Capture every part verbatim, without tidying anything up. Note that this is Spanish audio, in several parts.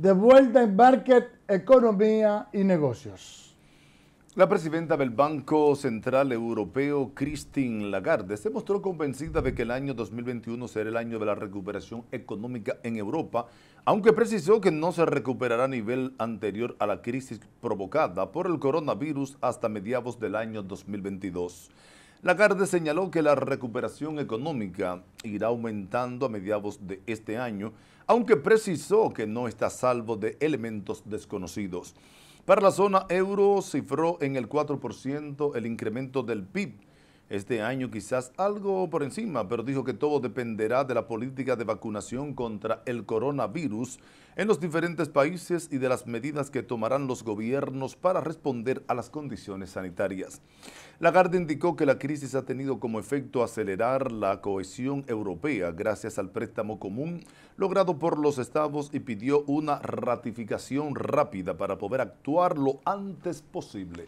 De vuelta en Market, Economía y Negocios. La presidenta del Banco Central Europeo, Christine Lagarde, se mostró convencida de que el año dos mil veintiuno será el año de la recuperación económica en Europa, aunque precisó que no se recuperará a nivel anterior a la crisis provocada por el coronavirus hasta mediados del año dos mil veintidós. Lagarde señaló que la recuperación económica irá aumentando a mediados de este año, aunque precisó que no está a salvo de elementos desconocidos. Para la zona euro cifró en el cuatro por ciento el incremento del P I B. Este año quizás algo por encima, pero dijo que todo dependerá de la política de vacunación contra el coronavirus en los diferentes países y de las medidas que tomarán los gobiernos para responder a las condiciones sanitarias. Lagarde indicó que la crisis ha tenido como efecto acelerar la cohesión europea gracias al préstamo común logrado por los estados y pidió una ratificación rápida para poder actuar lo antes posible.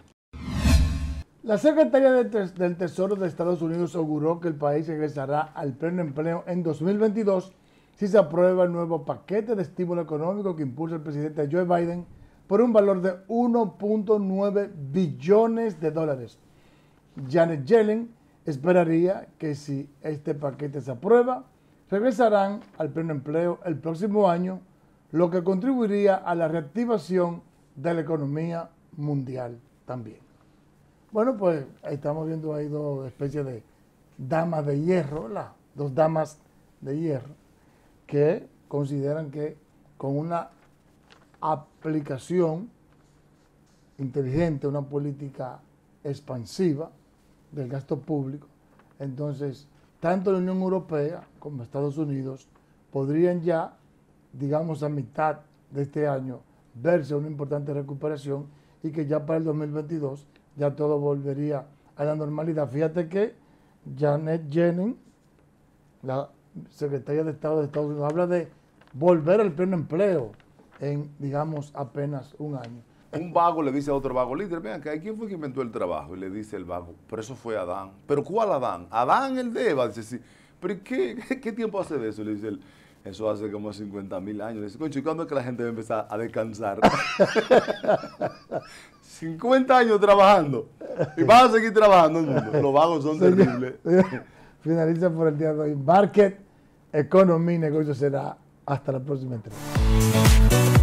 La Secretaría del Tesoro de Estados Unidos auguró que el país regresará al pleno empleo en dos mil veintidós si se aprueba el nuevo paquete de estímulo económico que impulsa el presidente Joe Biden por un valor de uno punto nueve billones de dólares. Janet Yellen esperaría que si este paquete se aprueba, regresarán al pleno empleo el próximo año, lo que contribuiría a la reactivación de la economía mundial también. Bueno, pues estamos viendo ahí dos especies de damas de hierro, ¿verdad? Dos damas de hierro que consideran que con una aplicación inteligente, una política expansiva del gasto público, entonces tanto la Unión Europea como Estados Unidos podrían ya, digamos a mitad de este año, verse una importante recuperación y que ya para el dos mil veintidós ya todo volvería a la normalidad. Fíjate que Janet Yellen, la secretaria de Estado de Estados Unidos, habla de volver al pleno empleo en, digamos, apenas un año. Un vago le dice a otro vago, líder, vean acá, ¿quién fue que inventó el trabajo? Y le dice el vago, pero eso fue Adán. ¿Pero cuál Adán? Adán el de Eva. Dice, sí. ¿Pero qué, qué, qué tiempo hace de eso? Le dice él, eso hace como cincuenta mil años. Le dice, concho, ¿y cuándo es que la gente va a empezar a descansar? cincuenta años trabajando. Y vas a seguir trabajando el mundo. Los vagos son Señor, terribles. Finaliza por el día de hoy. Market, Economía y Negocios será hasta la próxima entrevista.